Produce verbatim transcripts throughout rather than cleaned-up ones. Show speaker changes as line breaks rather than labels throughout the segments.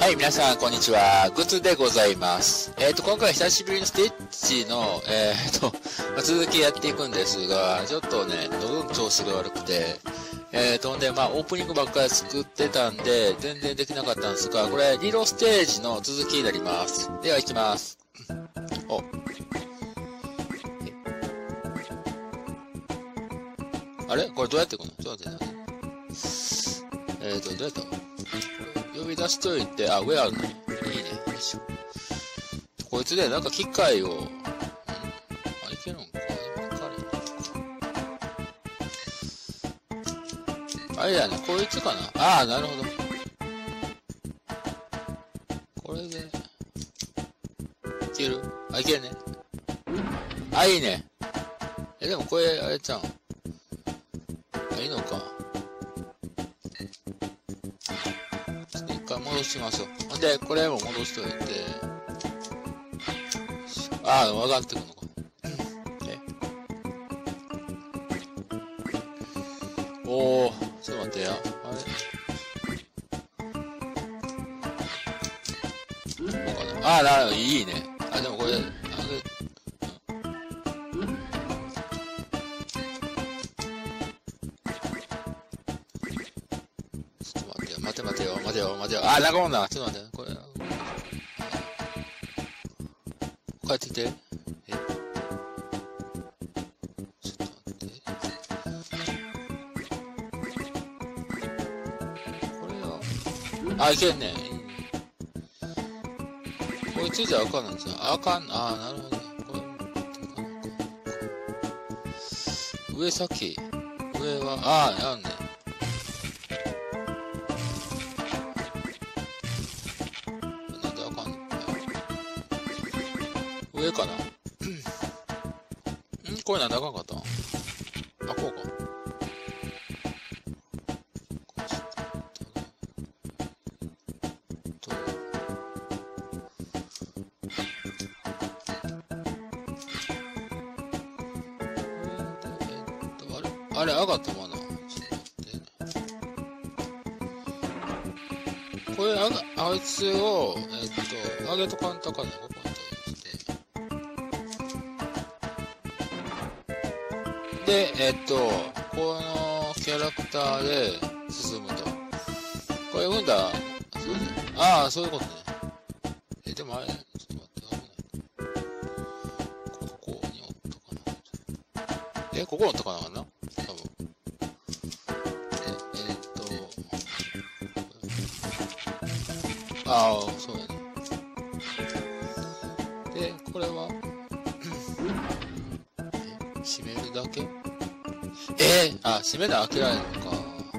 、皆さん、こんにちは。グッズでございます。えっ、ー、と、今回久しぶりにステッチの、えっ、ー、と、続きやっていくんですが、ちょっとね、喉の調子が悪くて、えっ、ー、と、んで、まあ、オープニングばっかり作ってたんで、全然できなかったんですが、これ、リロステージの続きになります。では、行きます。お。あれこれどうやって行くの？ちょっと待ってね。えっ、ー、と、どうやったの？呼び出しといて、あ、上あるのに。いいね。よいしょ。こいつで、なんか機械を、んあ、いけるんか。でもいかれん。あれだね、こいつかな。ああ、なるほど。これで、いける？あ、いけるね。あ、いいね。え、でもこれ、あれちゃうん。あ、いいのか。戻しましょう。で、これも戻しといて。ああ、上がってくのか。えおー、ちょっと待ってや。あれどうかな。ああ、なるほど、いいね。あ、でもこれ、あれ、待て待てよ、待てよ、待てよ。あ、中もんだ。ちょっと待って。これ。帰ってきて。えちょっと待って。これは。あ、いけんね。こいつじゃあかんないんですよ。あかん。あ、なるほどね。これ。上先。上は、あ、やんね。上かな。んこれなんであかんかったん？あ、こうか。あれ、上がったまな。ちょっと待って。これ、あが、あいつを、えっと、上げとかんとかね、ここにで、えっと、このキャラクターで進むと。これ読んだ、そうね。ああ、そういうことね。え、でもあれ、ちょっと待って、危ない。ここにおったかな。え、ここにおったかなかな多分。え、えっと、ああ、そうやね。で、これは、閉めるだけ？えー、あ、閉めな開けられるのか。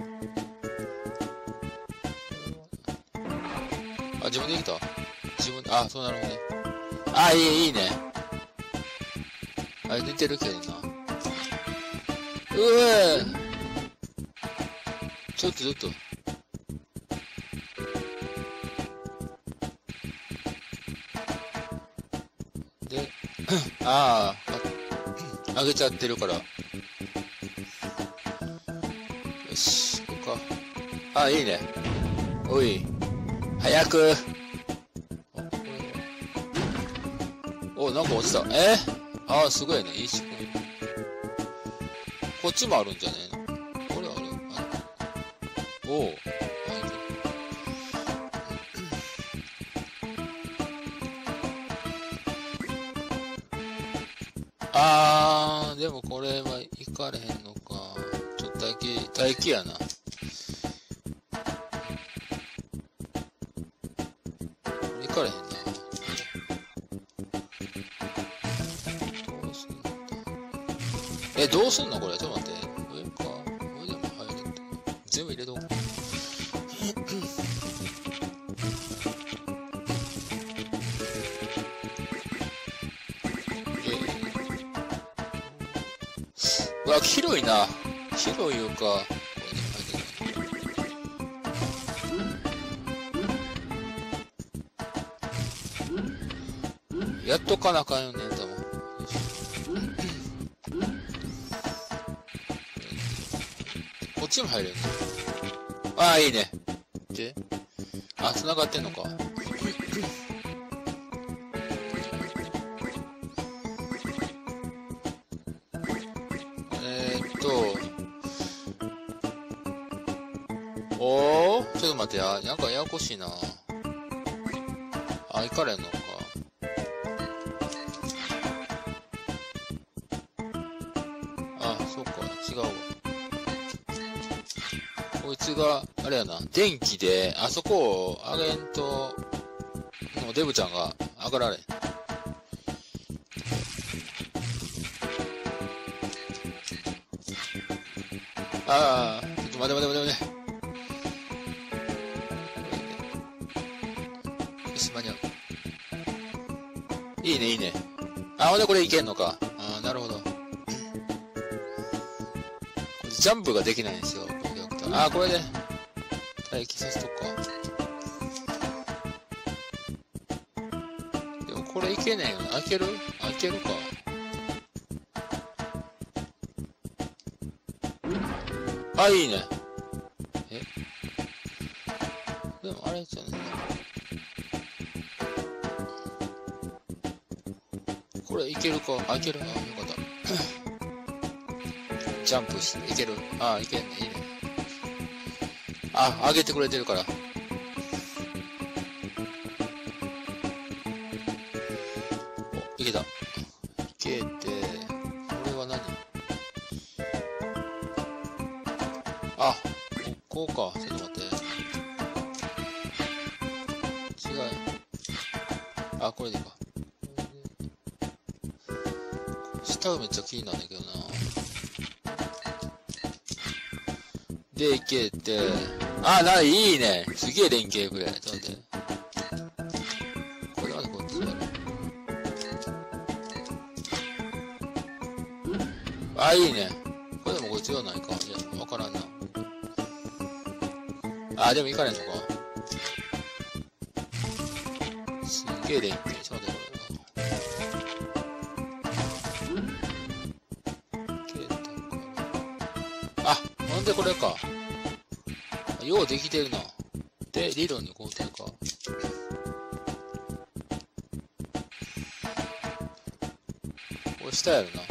あ、自分でできた？自分、あ、そうなるほどね。あ、いい、いいね。あれ出てるけどな。うえちょっとちょっと。で、ああ、あげちゃってるから。よし、ここか。あ、いいね。おい。早く。お、なんか落ちた。えああ、すごいね。いい仕組み。こっちもあるんじゃねえの？これある？あおう。あー、でもこれは行かれへんのか。ちょっと待機、待機やな。行かれへんな。どうすんの？え、どうすんのこれ。ちょっと待って。上か。上でも入れんと。全部入れとこう。うわ、広いな。広いよか。やっとかなあかんよね、多分。こっちも入れるね。ああ、いいね。で、 あ、繋がってんのか。えーっと、おー、ちょっと待ってや、なんかややこしいな。あ、行かれんのか。あ、そっか、違うわ。こいつが、あれやな、電気で、あそこを上げんと、もうデブちゃんが上がられん。ああ、ちょっと待て待て待て待て。よし、間に合う。いいね、いいね。あ、ほんでこれいけんのか。ああ、なるほど。これジャンプができないんですよ。ああ、これで、待機させとくか。でもこれいけねえよな。開けるあ、いけるか。あ、いいね。えでもあれじゃねえ。これいけるか。あ、いける。あ、よかった。ジャンプしていける。あ、いけんね。いいね。あ、上げてくれてるから。お、いけた。いけて、これは何？あ、こうか。ちょっと待って。違う。あ、これでいいか。下がめっちゃ気になるんだけどな。で、いけて、あ、な、いいね。すげえ連携くれ。ちょっと待って。これまでこっちやろ。あ、いいね。これでもこっちはないか。いや、わからんな。あ、でもいかれんのか。すげえ連携。ちょっと待って、これ。あ、ほんでこれか。ようできてるな。で、理論にこうてるか。これ下やるな。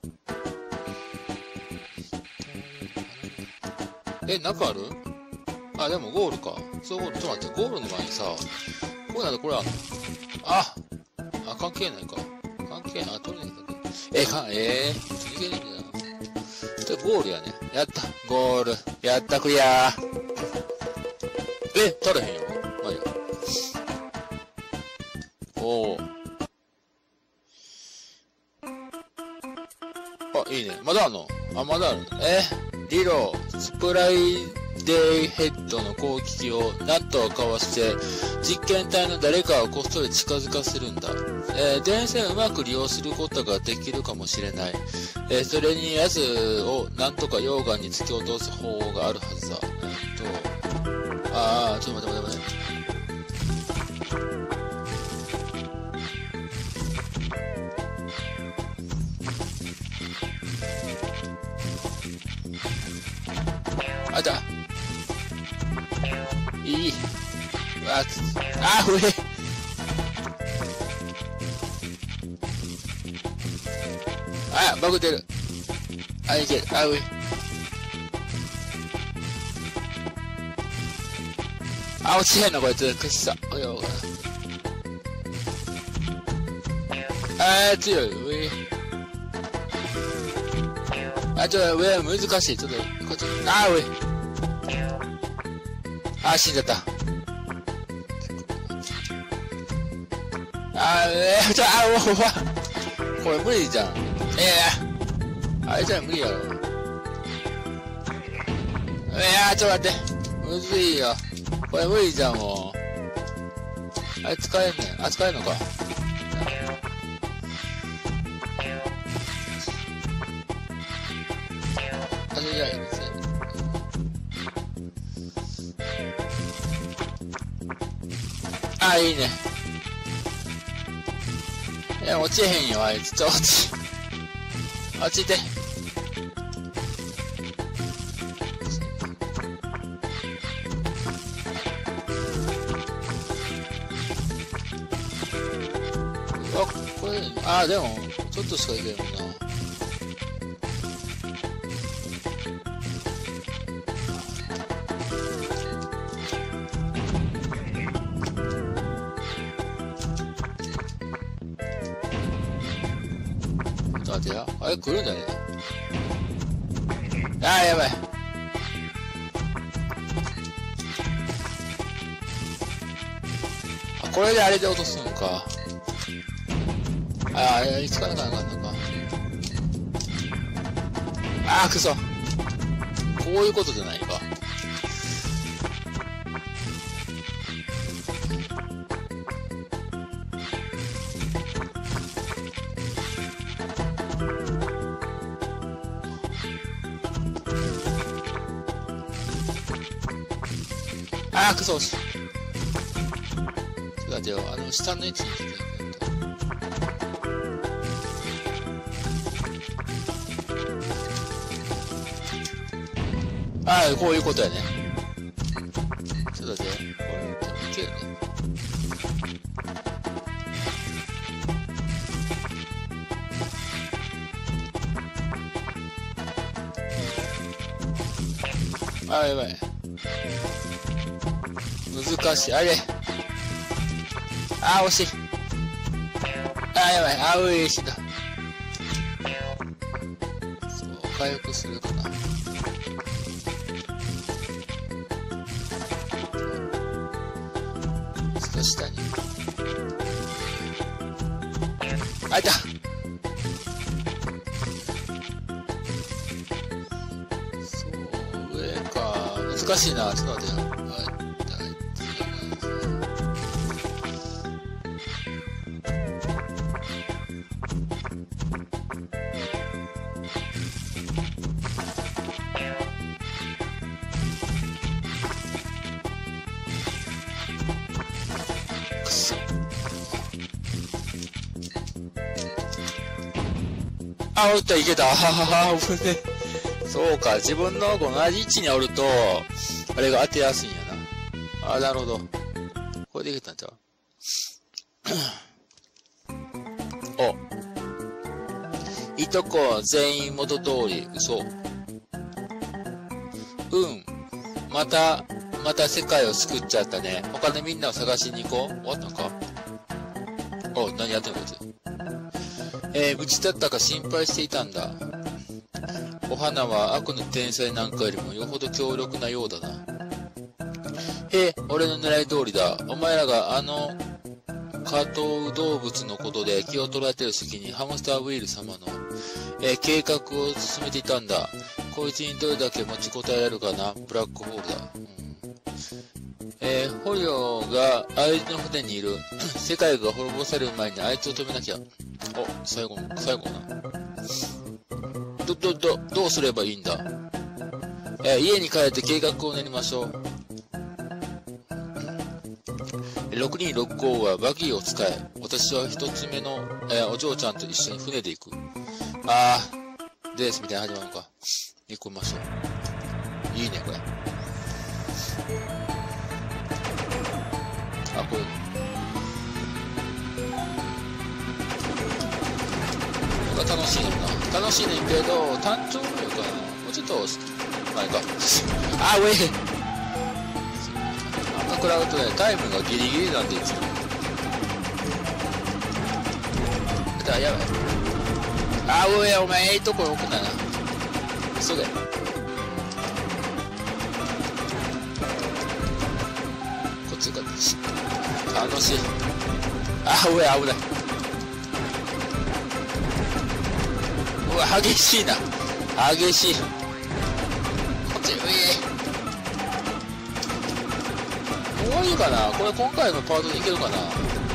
え、中ある？あ、でもゴールか。そう、ゴール。ちょっと待って、ゴールの前にさ、こうなるとこれあんの？ああ、関係ないか。関係ない。あ、取れないだけ。え、か、えー、いけるんだよ。で、ゴールやね。やった。ゴール。やった、クリアー。え、取れへんよ。まあいいや。おー。あ、いいね。まだあんの？あ、まだある。え、リロ、スプライデイヘッドの攻撃をナットをかわして実験体の誰かをこっそり近づかせるんだ。えー、電線をうまく利用することができるかもしれない。えー、それに奴をなんとか溶岩に突き落とす方法があるはずだ。えー、っと、あー、ちょっと待って待って待って。あいた。いい。あ、あ、上。あ、バグってる。あ、いける。あ、上。あ、落ちへんのこいつ。くっさ。およ。あー、強い。上。あ、ちょっと上難しい。ちょっと、こっち。あー、上。あ、死んじゃった。あー、えー、ちょ、あ、おわ。これ無理じゃん。ええー、あれじゃ無理やろ。えー、ちょっと待って。むずいよ。これ無理じゃん、もう。あれ使えんねん。あ、使えんのか。あれじゃないですね。あ、いいね。いや、落ちへんよ、あいつ。ちょ、落ち。落ちて。 ああ、でも、ちょっとしかいけんもんな。待てや。あれ来るんじゃねえな。ああ、やばい。あ、これであれで落とすのか。ああ、いつかなかなかんのか。ああ、くそ。こういうことじゃないか。ああ、くそ。ちょっと待ってよ。あの、下の位置に来て。ああ、こういうことやね。ちょっと待って。これ、いけるね。ああ、やばい。難しい。あれ。ああ、惜しい。ああ、やばい。ああ、うい、死んだ。そう、回復するかな。下に。あ、いた。そう、上か。難しいな。ちょっと待ってよ。あ、おった、いけた。ははは、危ね。そうか、自分の同じ位置におると、あれが当てやすいんやな。あ、なるほど。これでいけたんちゃうお。いとこ、全員元通り、嘘。うん。また、また世界を救っちゃったね。他でみんなを探しに行こう。終わったのか。お、何やってんのこいつ。えー、無事だったか心配していたんだ。お花は悪の天才なんかよりもよほど強力なようだな。へえ、俺の狙い通りだ。お前らがあの、下等動物のことで気を取られてる隙にハムスターウィール様の、えー、計画を進めていたんだ。こいつにどれだけ持ちこたえられるかな。ブラックホールだ。うんえー、捕虜が相手の船にいる。世界が滅ぼされる前にあいつを止めなきゃ。お、最後、最後な。ど、ど、ど、どうすればいいんだ。えー、家に帰って計画を練りましょう。ろくにろくごはバギーを使え。私は一つ目の、えー、お嬢ちゃんと一緒に船で行く。あー、レースみたいな始まるのか。行こましょう。いいね、これ。あ、これ。これが楽しいのな。楽しいねんけど、単調なのかな。もうちょっと、前か。あ、ウェイ赤くらうとね、タイムがギリギリなんでいつも。だ、やばい。あ、ウェイ、お前、ええとこよくないな。急げ。こっちが、楽しい。あ、ウェイ、危ない。うわ、激しいな。激しい。こっち、うえー。終わりかなこれ今回のパートでいけるかな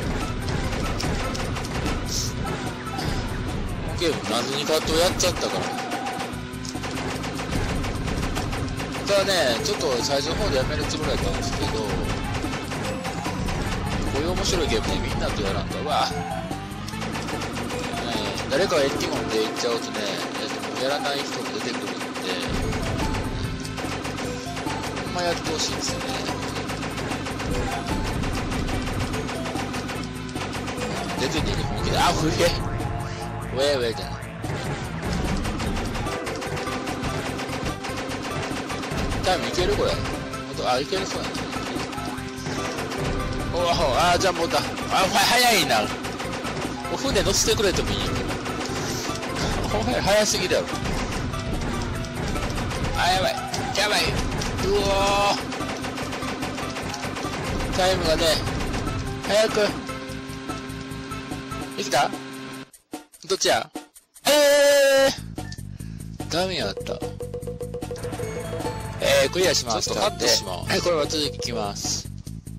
ゲーム謎にカットやっちゃったから。ただね、ちょっと最初の方でやめるつもりだったんですけど、こういう面白いゲームでみんなとやらんと、うわ誰かがエッティモンで行っちゃうとね、えっと、もうやらない人も出てくるんで、ほんまやってほしいんですよね。出てねえで本気で、あ、ふげウェイウェイじゃない。タイムいけるこれ。あ、いけるそうやね。おお、あー、じゃあもうだ。あ、早いな。お船乗せてくれてもいいよ。お前早すぎだよ。あ、やばい。やばい。うおー。タイムがね、早く。できた？どっちや？えーダメやった。えー、クリアしました。ちょっとカットします。はい、これは続きいきます。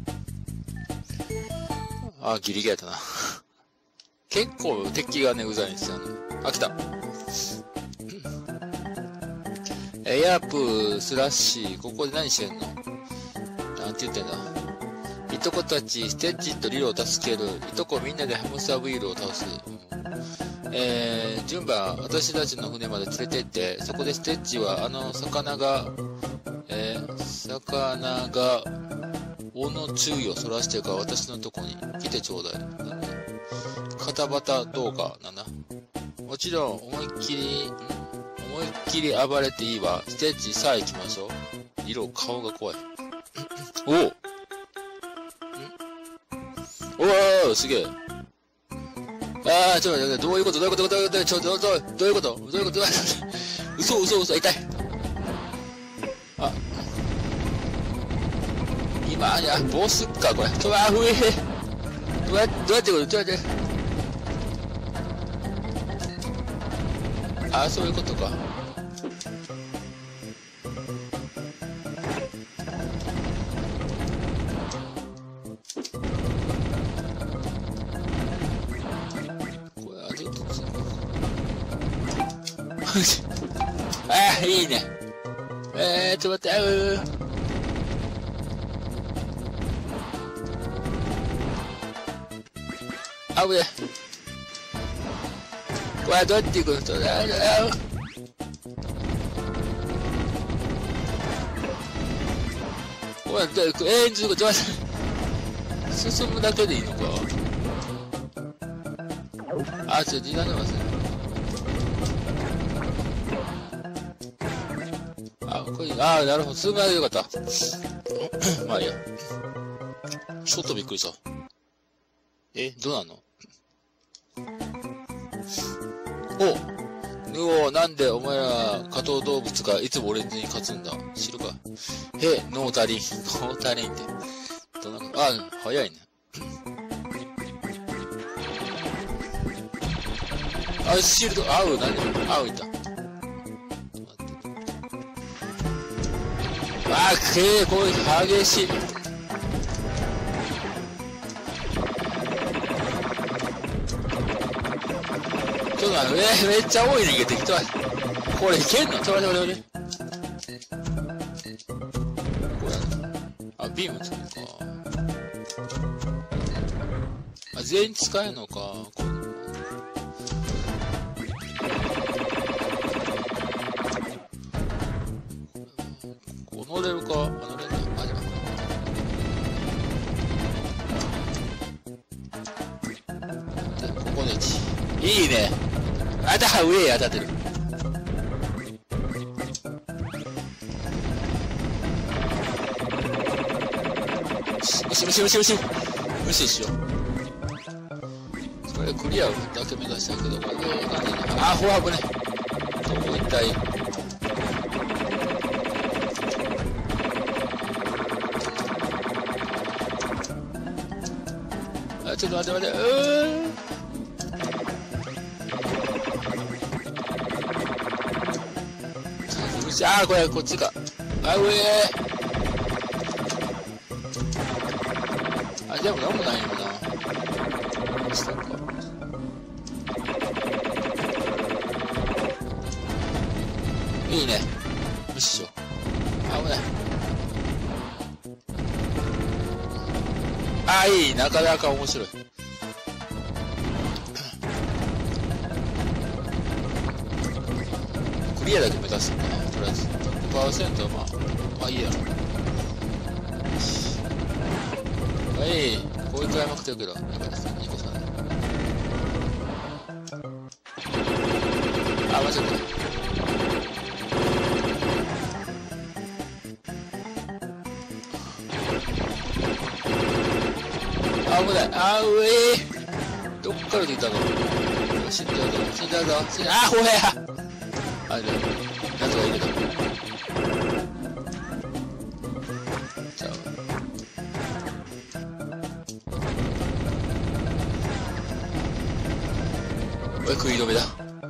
あ、ギリギリやったな。結構敵がね、うざいんですよね。あ、来た。え、ヤープスラッシー、ここで何してんの？なんて言ってんだ。いとこたち、ステッチとリロを助ける。いとこみんなでハムスターウィールを倒す。えー、順番、私たちの船まで連れて行って、そこでステッチはあの魚が、えー、魚が、尾の注意をそらしてるから私のとこに来てちょうだい。なんだ片端動画なんだ。もちろん、思いっきり、思いっきり暴れていいわ。ステッチさあ行きましょう。色、顔が怖い。おおおーすげえ。あー、ちょっと待って、どういうことどういうことどういうことちょ、どう、どう、どういうことどういうこと嘘嘘嘘、痛い。あ。今、いや、ボスか、これ。ちょ、あ、ふえ。どうや、どうやってこれ、どうやって。あー、そういうことか。ああ、いいね。えー、ちょっと待って、あうあぶね。これどうやって行くの？ああ、これどう行く？えー、ちょっと待って。進むだけでいいのか。あ、ちょっと時間出ますね。ああ、なるほど。進むだけでよかった。まあいいや。ちょっとびっくりした。え、どうなんの？おお、なんでお前ら加藤動物がいつも俺に勝つんだ？知るか。へ、ノータリン。ノータリンって。どんな、あ、早いね。あ、シールド、合う、何合う、いた。あー、けー、こういう激しい。ちょっと待って、えー、めっちゃ多いねんけど、適当。これいけんの？ちょっと待って、待って、これ、あ、ビーム使うか。あ、全員使えるのか。これ乗れるか？乗れない。あ、じゃあ。ここでいち。いいね。あた、上へ当たってる。無視無視無視無視。無視しよう。これクリアだけ目指したけど、これがね、あ、フォア危ね。どこ一体。ちょっと待って待って、うーん。あー、これ、こっちか。あ、上ー。あ、でもなんもないよな。下か。いいね。よっしょ。あ、危ない。あ、いい。なかなか面白い。クリアだけ目指すね。とりあえず。ひゃくパーセントはまあ、まあいいやろ。はい。こういう買いまくってるけど、やっぱりさ、にこさんね。 あ、間違った。危ない。あーうえー。どっから出たの。死んじゃうぞ。死んじゃうぞ。死んじゃう。あー、ほへや。あれだ。なんとかいいけど。じゃあ。これ食い止めだ。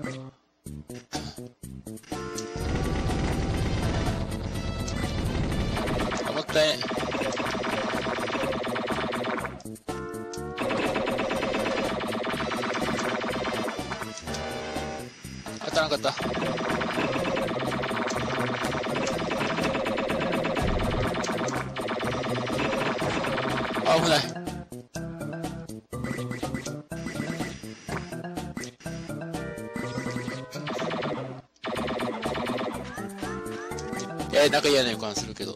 あ、もったいね。当たらなかった。あ、危ない。えー、なんか嫌な予感するけど。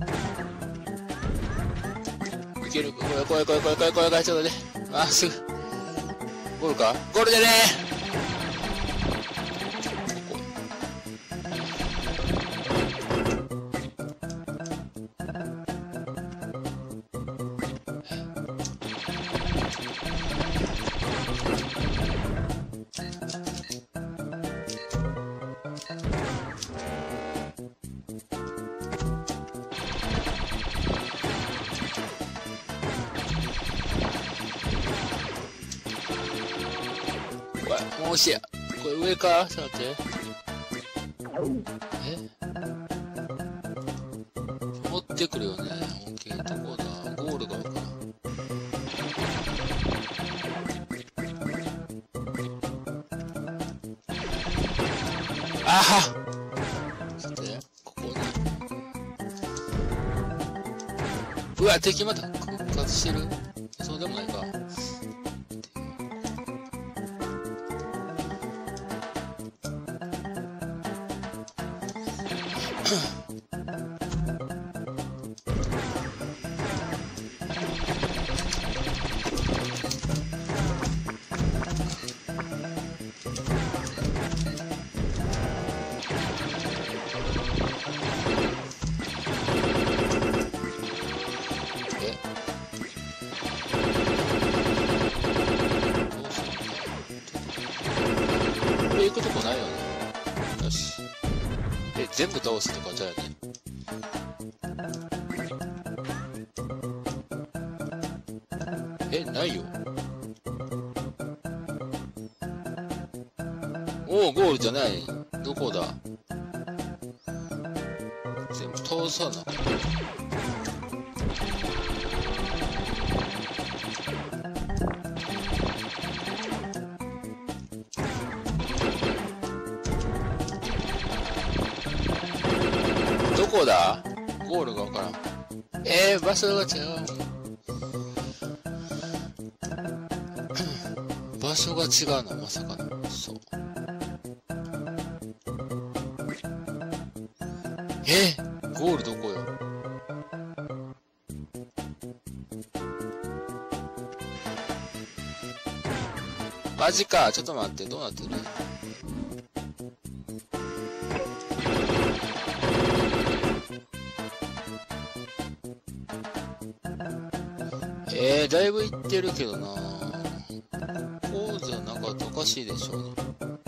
いける。これ、これ、これ、これ、これ、これ、これ、ちょっとね。まっすぐ。ゴールか？ゴールでねー。もうしや。これ上か？ちょっと待って。え？持ってくるよね。オッケー、どこだ？ゴールがわからん。あは！ちょっとね、ここに。うわ、敵また復活してる？そうでもないか。行くとこないよね。よし。え、全部倒すとかじゃあね。え、ないよ。おお、ゴールじゃない。どこだ？全部倒さな。どこだ？ゴールがわからん。えー、場所が違う。場所が違うの、まさかの。そう。えー、ゴールどこよ。マジか。ちょっと待って、どうなってる？えー、だいぶいってるけどな。こうじゃなかったらおかしいでしょうね。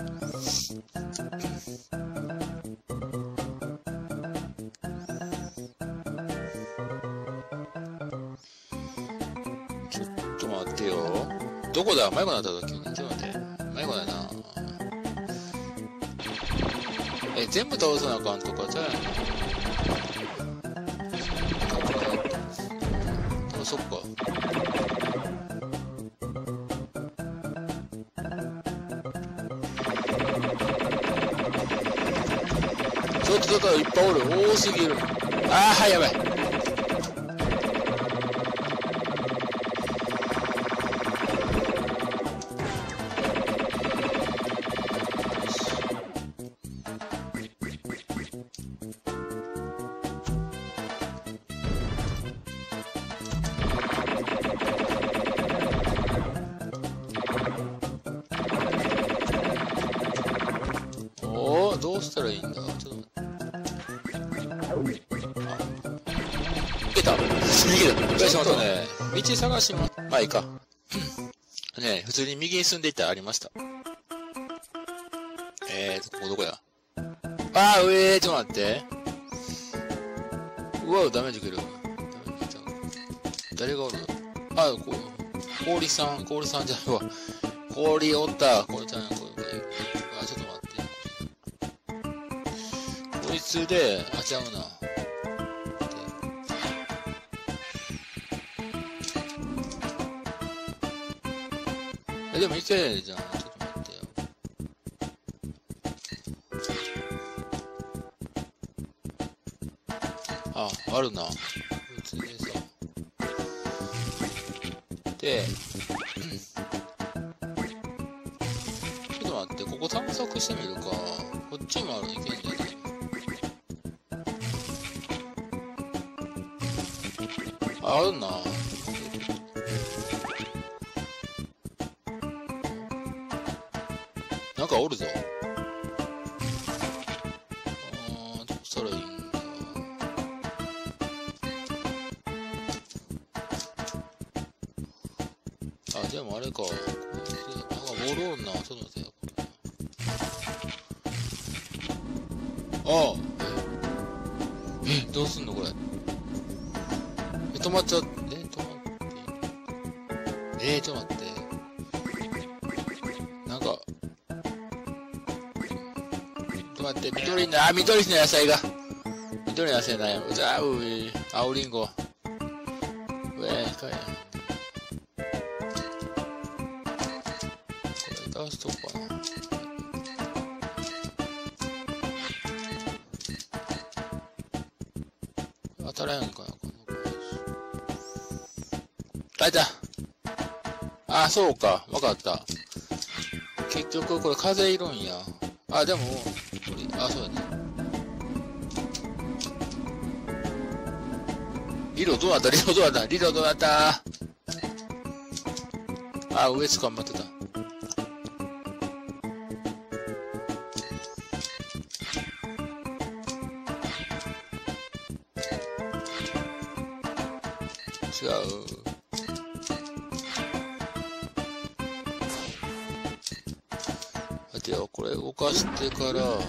ちょっと待ってよ。どこだ？迷子になった時に。ちょっと待って。迷子だな。え、全部倒さなあかんとかじゃないの？あ、そっか。ちょっとちょっといっぱいおる。多すぎる。あー、やばい。 どうしたらいいんだ。ちょっと待って。いけた。逃げた。ちょっとね、道探しも、まあいいか。ね、普通に右に進んでいったらありました。えーと、ここどこや。あー、上ー、ちょっと待って。うわ、ダメージ受ける。誰がおる？あ、こう、氷さん、氷さんじゃないわ。氷おった。氷ちゃん、これ、あ、ちょっと待って。こいつで、あ、ちゃうな。え、でもいけるじゃん。ちょっと待ってよ。あ、あるな。こいつでさ。で、ちょっと待って、ここ探索してみるか。こっちもある、いけんじゃない？あ、あるな。なんかおるぞ。あー、どうしたらいいんだ。あ、でもあれか。これで、なんかボールおるな。ちょっと待ってよ。ああ。え、え、どうすんのこれ。え、止まっちゃって、え、止まって。えー、ちょっと待って。なんか、ちょっと待って、緑の、あ、緑の野菜が。緑の野菜なんや。じゃあ、うい、青りんご。うえー、かい。これ出しとこうかな。当たらんのかな、このあいた。あ、そうか。わかった。結局、これ風いるんや。あ、でも、これ、あ、そうやね。リロどうなったリロどうなったリロどうなったあ、上捕まってた。違う。待てよ、これ動かしてから、で、戻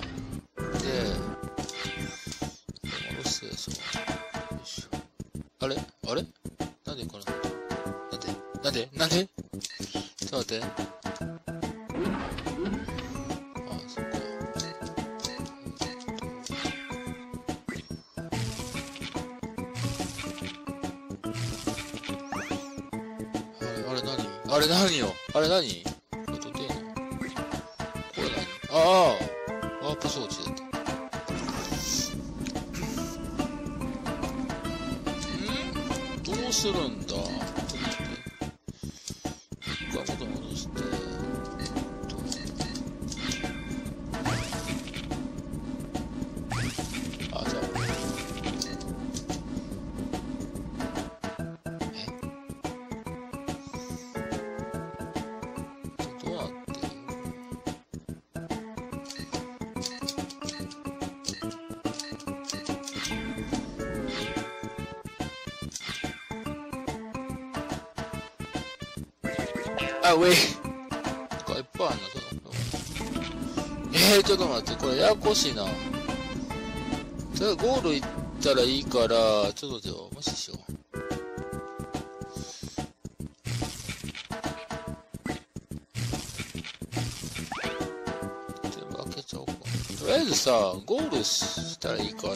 すでしょ。よいしょ。あれあれなんでこれなんでなんでなんでちょっと待って。あ、そっか。あれ、あれ何あれ何よあれ何これとてんのこれ何ああワープ装置だった。んどうするんだちょっと待って。一回元戻して。あ、じゃあ。えどうなってるあ、上。なんかいっぱいあんな、その。えー、ちょっと待って、これややこしいな。とりあえずゴール行ったらいいから、ちょっと待ってよ、無視しよう。全部開けちゃおうか。とりあえずさ、ゴールしたらいいから、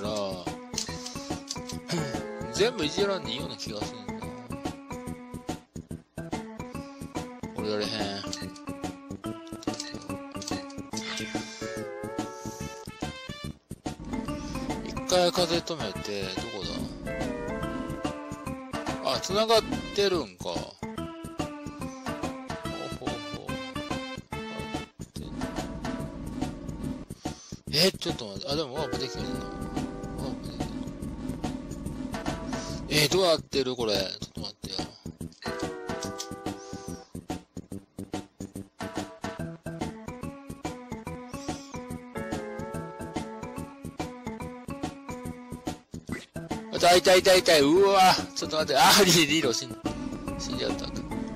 全部いじらんでいいような気がするんだ。俺やれへん。一回風止めて、どこだあ、繋がってるんか。ほうほうほう。え、ちょっと待って。あ、でもワープできるな。ワープできる。え、どうなってるこれ。ちょっと待ってよ。 痛い痛い痛い痛い。うわちょっと待って。あー、リリーロ死ん、死んじゃった。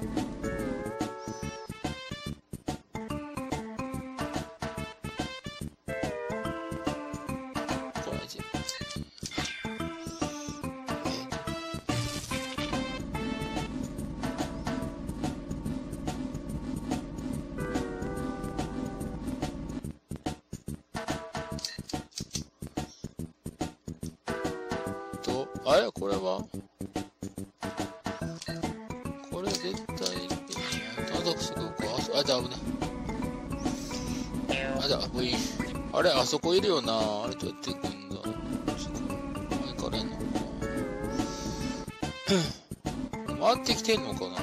あれこれはこれ絶対、単独すぐか。あ、じゃあ危ね。あ、じゃあ、もういい。あれ、あそこいるよな。あれどうやって行くんだ。行かれんのかな。回ってきてんのかな。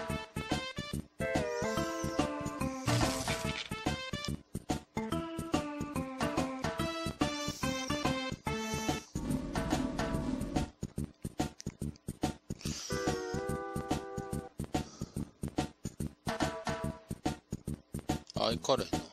あ、行かれへんな。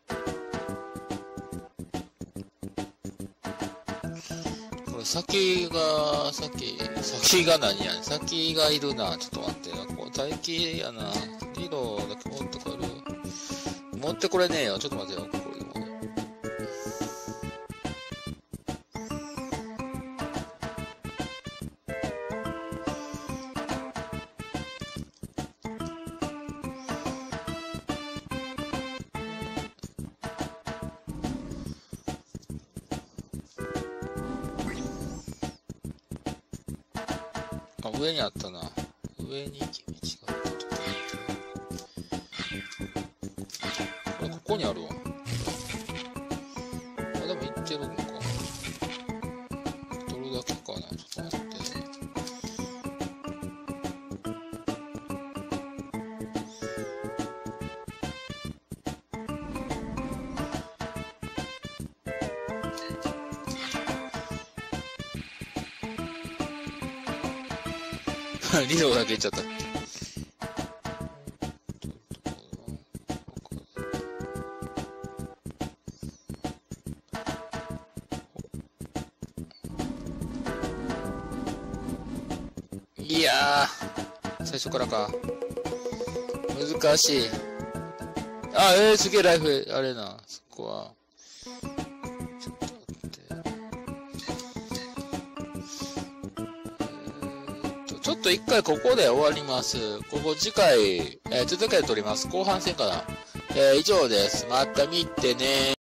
これ先が、先、先が何やねん。先がいるな。ちょっと待って。こう、待機やな。リロだけ持ってこれる。持ってこれねえよ。ちょっと待ってよ。これでもね。あ、上にあったな。上に行き道があった。これ、ここにあるわ。あ、でも行ってるのか。どれだけかな。ちょっと待って。リロだけ行っちゃった。いやー、最初からか。難しい。あ、えー、すげえライフ、あれな、そこは。ちょっと待って。えー、っと、ちょっと一回ここで終わります。ここ次回、えー、続けて撮ります。後半戦かな。えー、以上です。また見てねー。